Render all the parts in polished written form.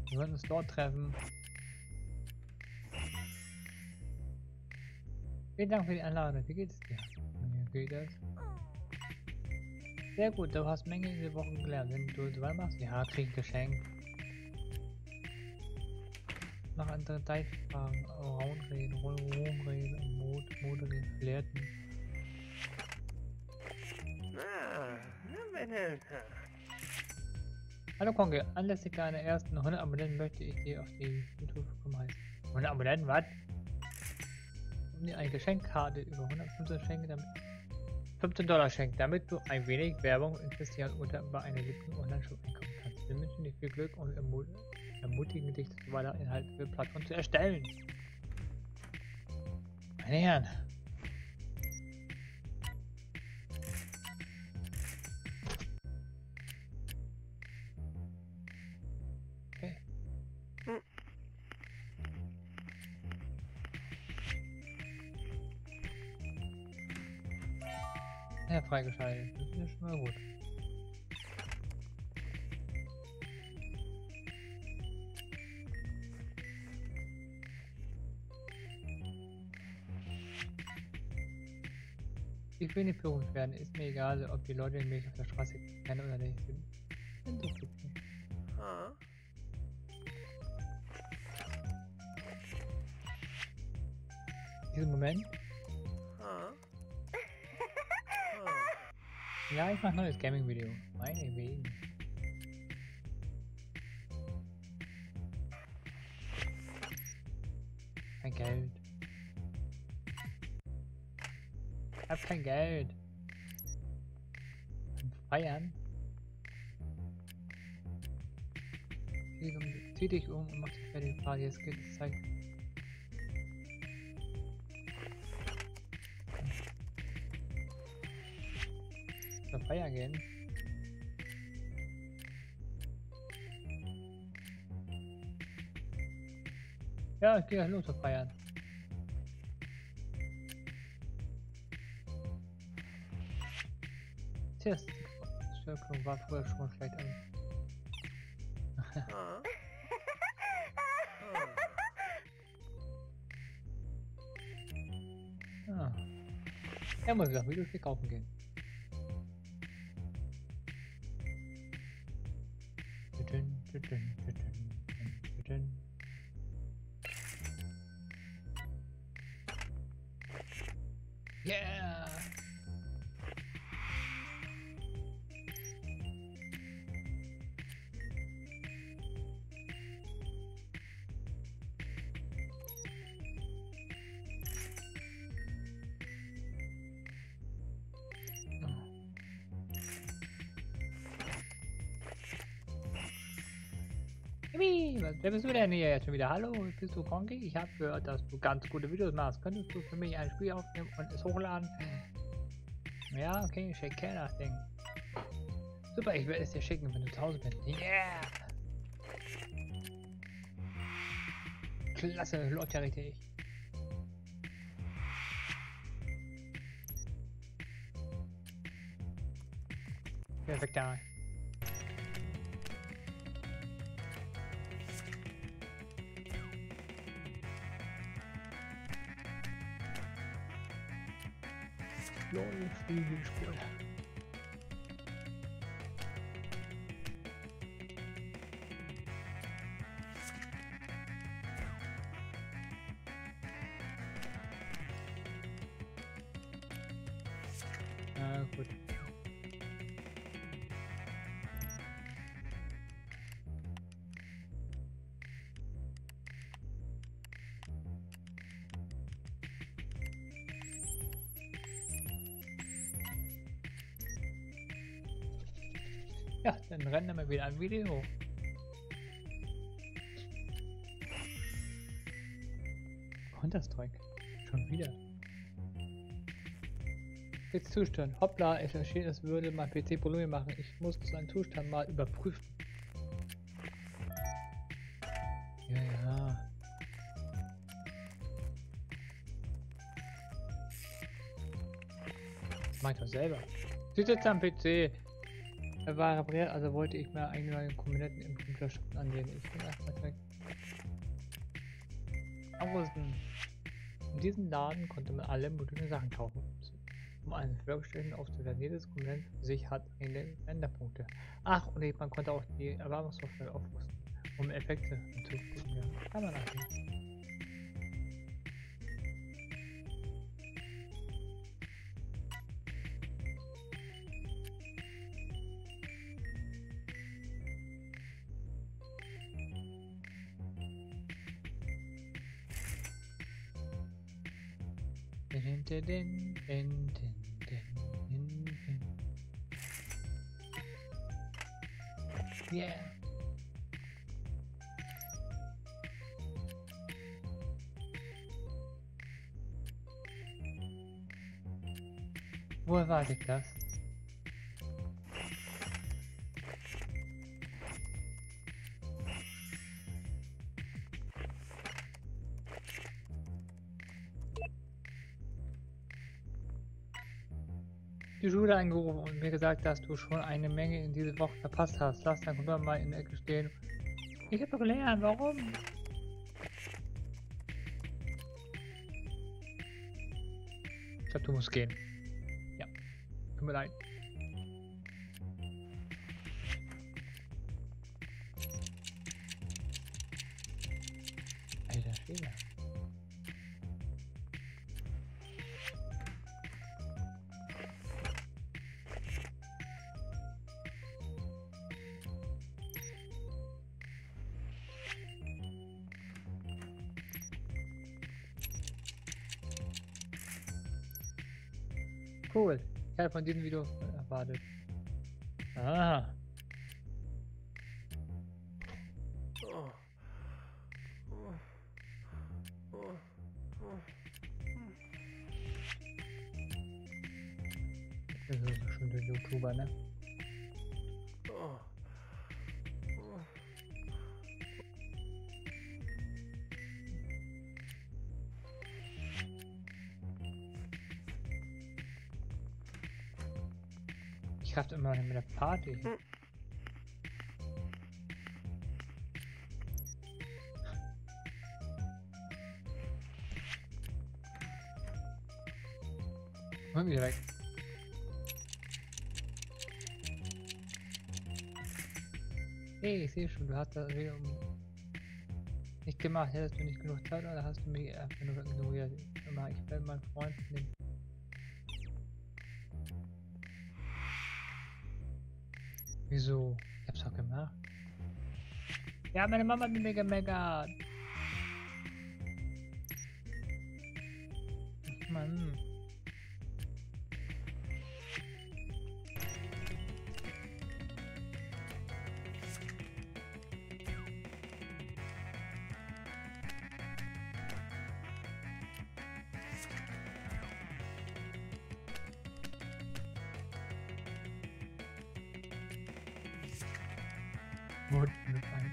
Wir sollten uns dort treffen. Vielen Dank für die Einladung. Wie geht es dir? Mir geht es. Sehr gut, du hast Menge diese Woche gelernt. Wenn du so machst, ja, krieg ein Geschenk. Noch andere Zeitfragen, Raunreden, Rumreden, Mode, Flirten. Hallo Konge, anlässlich deiner ersten 100 Abonnenten möchte ich dir auf die YouTube willkommen heißen. 100 Abonnenten, was? Um dir eine Geschenkkarte über 115 Schenke, damit $15 schenken, damit du ein wenig Werbung in Christian unter bei einer beliebten Online-Shop einkaufen kannst. Wir wünschen dir viel Glück und ermutigen dich, weiter Inhalte für Plattformen zu erstellen. Meine Herren. Okay. Ja, freigeschaltet. Das ist ja schon mal gut. Ich will nicht berühmt werden. Ist mir egal, ob die Leute mich auf der Straße kennen oder nicht. Sind so glücklich. Diesen Moment. Ja, ich mache neues Gaming-Video. Meine Wegen. Kein Geld. Ich hab kein Geld. Zum Feiern. Zieh dich um und mach dich fertig. Party. Jetzt geht es Zeit. Zur Feier gehen. Ja, ich gehe los zur Feiern. Test. Die Störung war vorher schon schlecht an. Ah. Er muss auch Videos kaufen gehen. Yeah! Wer bist du denn hier jetzt schon wieder? Hallo, bist du Konki? Ich habe gehört, dass du ganz gute Videos machst. Könntest du für mich ein Spiel aufnehmen und es hochladen? Ja, okay, schick das Ding. Super, ich werde es dir schicken, wenn du zu Hause bist. Yeah! Klasse, läuft ja richtig. Perfekt da. Flügelspur. Ah, gut. Ja, dann rennen wir wieder ein Video. Counter-Strike. Schon wieder. Jetzt Zustand. Hoppla, es erschien, es würde mein PC Probleme machen. Ich muss seinen Zustand mal überprüfen. Ja, ja. Das mach ich doch selber. Sie sitzt am PC. Er war repariert, also wollte ich mir eigentlich neue Komponenten im Computershop ansehen. Ich bin erstmal direkt Außen. In diesem Laden konnte man alle möglichen Sachen kaufen. Um einen Vorgestellten aufzuwerten. Jedes Komponent für sich hat eine Renderpunkte. Ach, und man konnte auch die Erweiterungssoftware aufrüsten, um Effekte hinzuzufügen. Ja, kann man auch nicht. Yeah. Wo erwarte ich das? Die Schule angerufen und mir gesagt, dass du schon eine Menge in dieser Woche verpasst hast. Lass dein Computer mal in der Ecke stehen. Ich habe gelernt, warum? Ich glaube, du musst gehen. Ja, tut mir leid. Alter Schwede. Cool. Ich habe von diesem Video erwartet. Ah. Das ist schon der YouTuber, ne? Ich kraft immer mit der Party. Und wieder weg. Hey, ich sehe schon, du hast das wieder nicht gemacht. Hättest du nicht genug Zeit oder hast du mich einfach nur ignoriert? Ich will meinen Freund nehmen. Wieso? Ich hab's auch gemacht. Ja, meine Mama hat mit mir gemeckert. Mann. Wurden mit ein.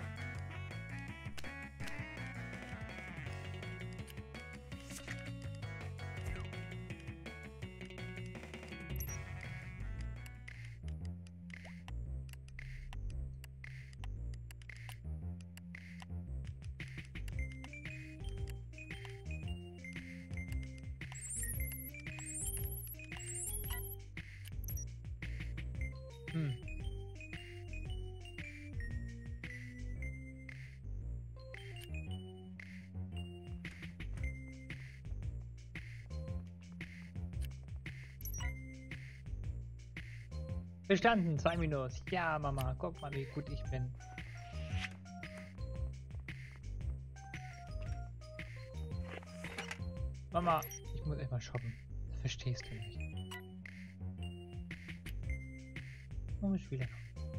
Bestanden, 2 Minus. Ja, Mama, guck mal, wie gut ich bin. Mama, ich muss echt mal shoppen. Das verstehst du nicht. Warum ist wieder?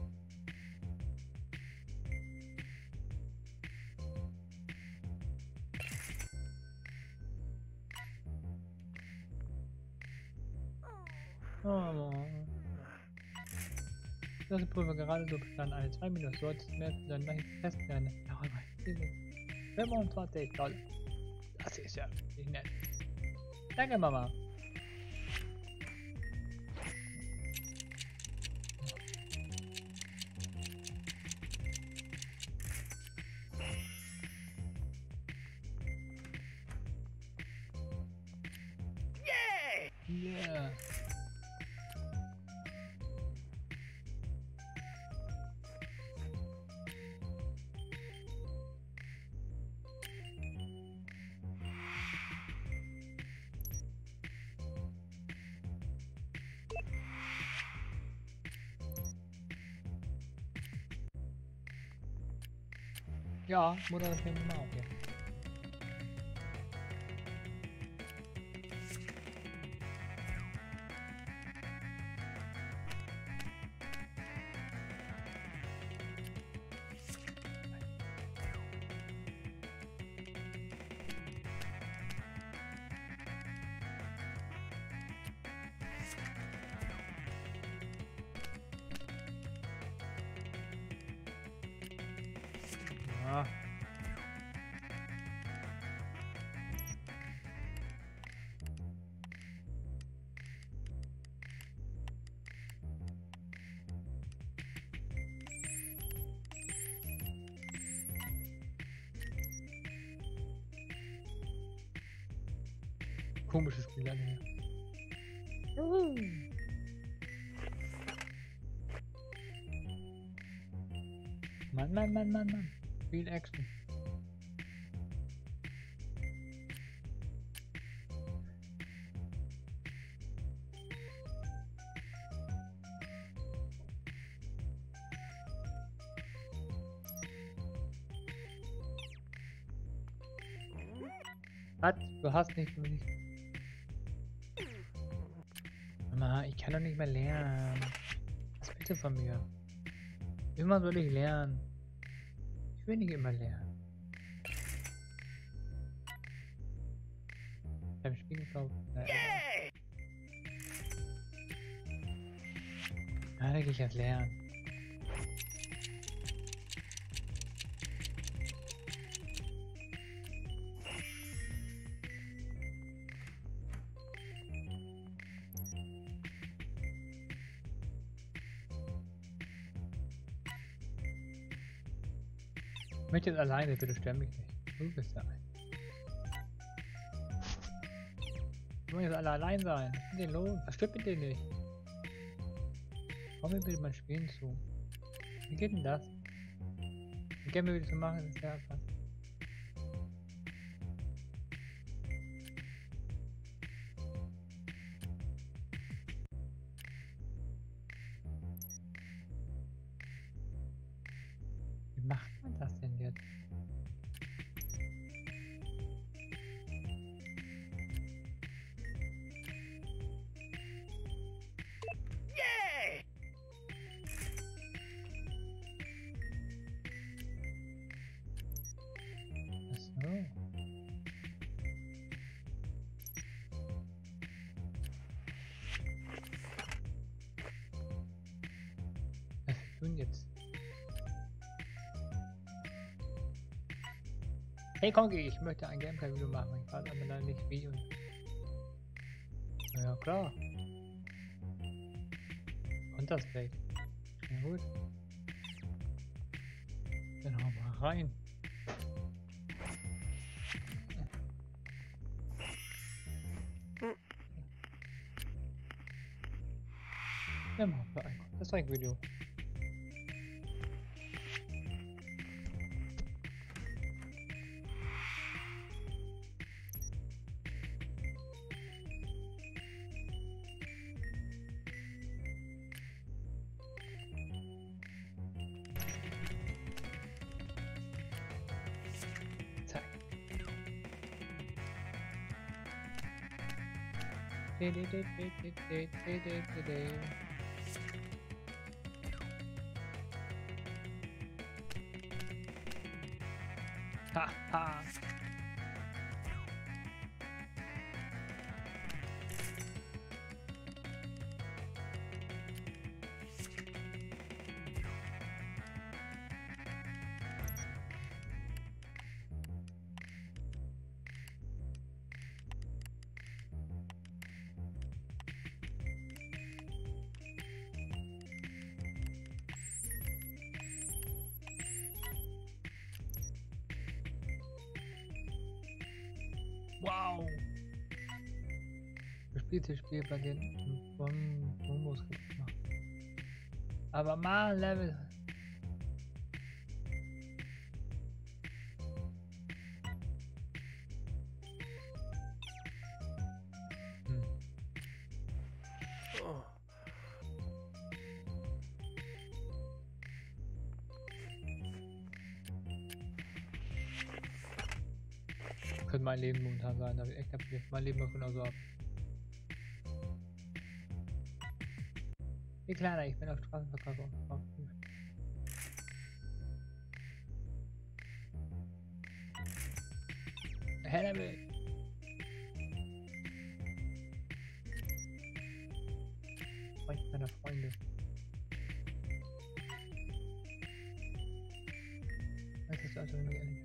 Oh. Das Prüfer gerade so bestanden eine 2 Minus. Solltest mehr zu deinem Nachrichten festlernen. Ja, aber 25 $. Das ist ja nicht nett. Danke, Mama. Ja, Mutter, das nehmen wir mal auf hier. Ja. Komisches Spiel alle hier. Mann. Viel Action. Was? Du hast nicht. Mama, ich kann doch nicht mehr lernen. Was willst du von mir? Immer soll ich lernen. Ich will nicht immer lernen. Beim Spiel gekauft. Da gehe ich jetzt lernen. Ich möchte jetzt alleine, bitte stör mich nicht. Du bist da ein. Ich will jetzt alle allein sein. Was ist denn los? Was stimmt mit dir nicht? Komm mir bitte mal Spielen zu. Wie geht denn das? Wie gerne wieder zu machen, ist ja was. Wie macht man das denn jetzt? Ach so. Was tun jetzt? Hey Kongi, ich möchte ein Gameplay-Video machen. Ich weiß aber leider nicht wie und. Ja klar. Counter-Strike. Ja gut. Dann hau mal rein. Ja, machen wir ein Counter-Strike-Video. Ha ha. Wow. Spiel bei den Bombos gemacht. Aber mal Level. Könnte mein Leben momentan sein, da ich echt kapiert. Mein Leben läuft genauso ab. Wie kleiner, ich bin auf Straßenverkäufer. Heller will. Freund meiner Freunde. Das ist also nicht ehrlich.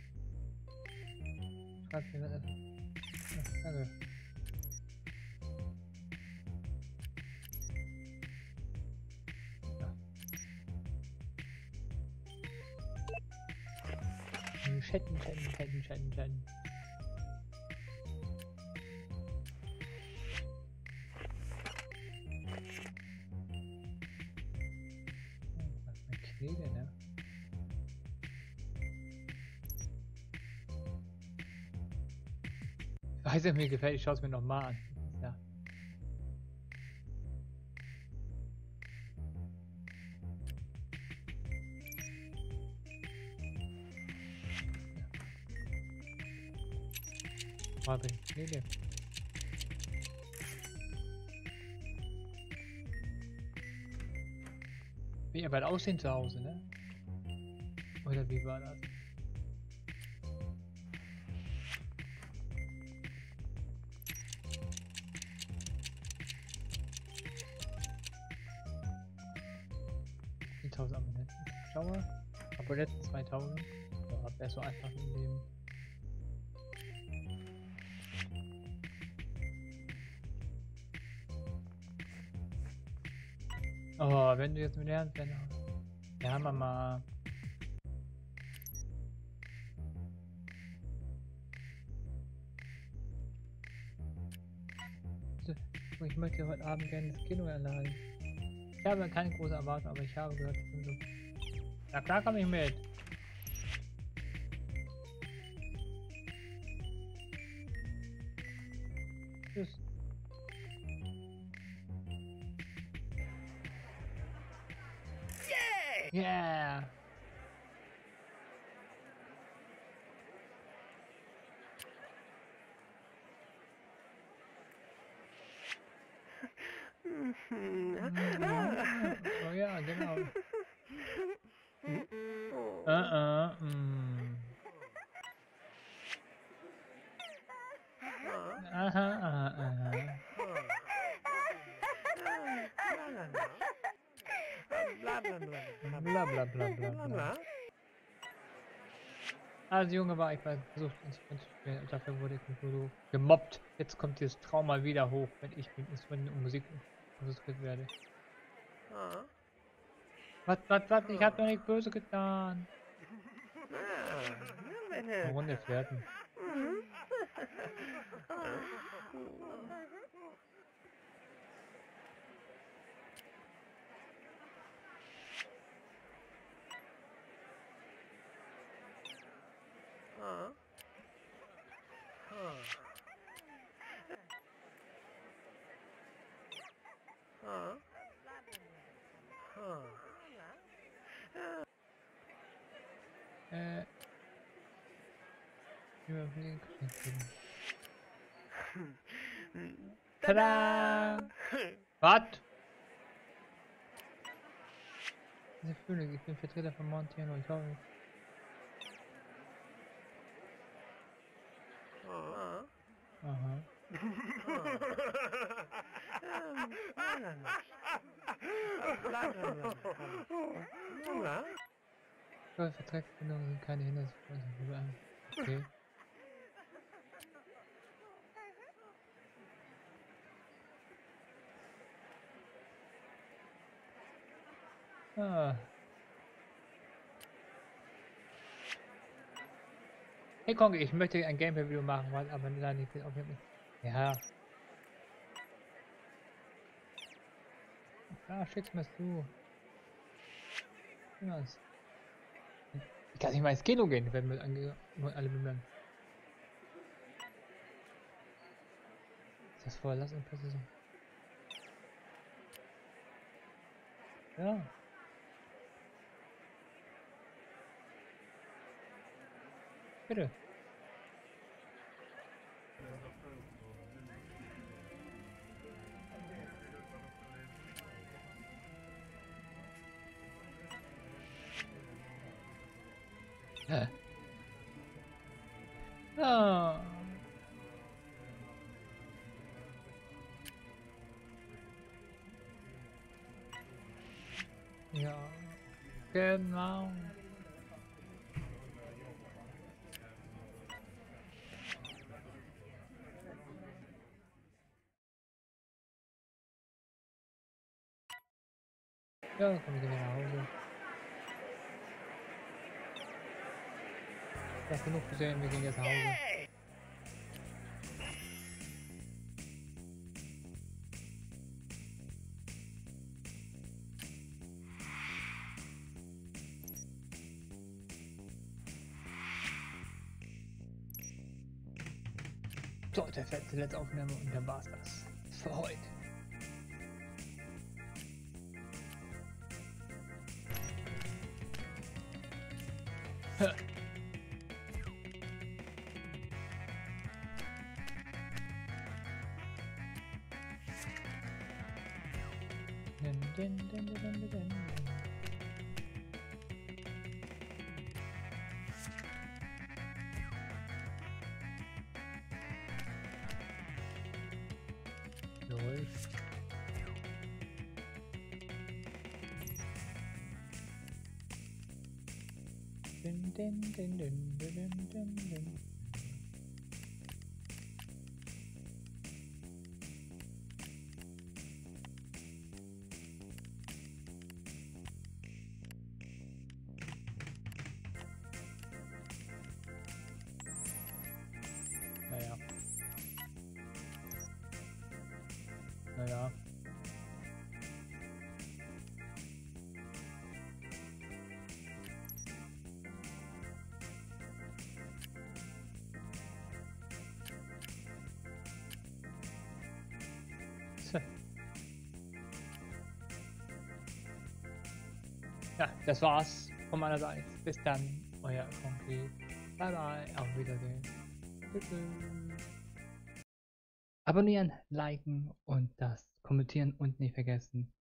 Schreibt mir das. Ja, danke. Chatten. Was ist eine Knete, ne? Ich weiß, mir gefällt, ich schaue es mir nochmal an. Ja. Warte, Knete. Wie ihr bald aussehen zu Hause, ne? Oder wie war das? Die 1000 Abonnenten. Schauer. Abonnenten 2000. Ja, wäre so einfach im Leben. Oh, wenn du jetzt mit lernst, dann. Ja, Mama. Ich möchte heute Abend gerne das Kino erladen. Ich habe keine große Erwartung, aber ich habe gehört, ich bin so. Na klar, komm ich mit. Tschüss. Yeah! Oh ja, genau. Aha. Bla. Also Junge war ich bei versucht Instrument zu spielen und dafür wurde ich so gemobbt. Jetzt kommt dieses Trauma wieder hoch, wenn ich mit Instrumenten und Musik frustriert werde. Was? Ich hab doch nicht böse getan. Eine Runde Pferden. Tada! Was? Diese Frühling, ich bin Vertreter von Montano, ich hoffe. Aha. Vertragsbindungen sind keine Hindernisse für unsere Übereinkunft. Okay. Hey Kongi, ich möchte ein Gameplay-Video machen, aber leider nicht. Ja. Ja, schick's mir zu. Was? Ich kann nicht mal ins Kino gehen, wenn wir alle bemühen. Ist das voll? Lass uns passieren. Ja. Bitte. Hä? Ah. Ja. Genau. Ja, komm ich wieder nach Hause. Das ist genug gesehen, wir gehen jetzt nach Hause. So, der fette letzte Aufnahme und dann war's das. Für heute. Dun, dun, dun, dun, dun, dun, dun. Lol. Dun, dun, dun, dun, dun, dun, dun. Naja. Naja. So. Ja, das war's von meiner Seite. Bis dann, euer Concrete. Bye bye, auf Wiedersehen. Tschüss. Abonnieren, liken und das kommentieren und nicht vergessen.